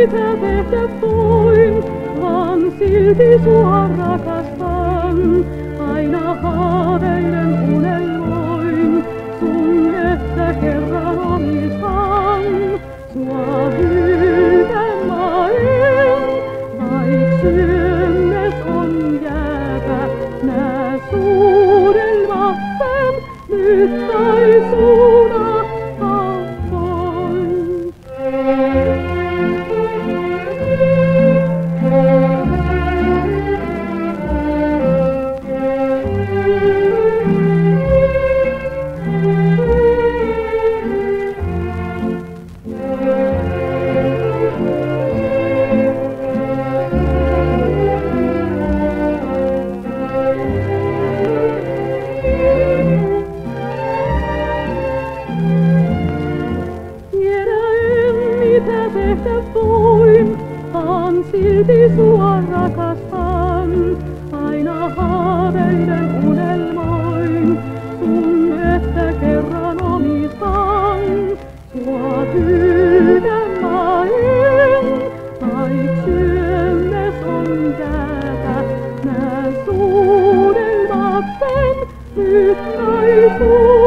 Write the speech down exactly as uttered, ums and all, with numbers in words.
mitä tehdä voin, vaan silti sua rakastan. Aina haaveilen unelmoin, sun että kerran omistan. Sua hylkään mä en, vaik sydämes on jäävä. Nää suudelmatten nyt taisuna tahtoin. Mitä tehdä voin, vaan silti sua rakastan. Aina haaveilen unelmoin, sun että kerran omistan. Sua hylkään mä en, vaik sydämes on jäävä. Nää suudelmatten nyt taisuu.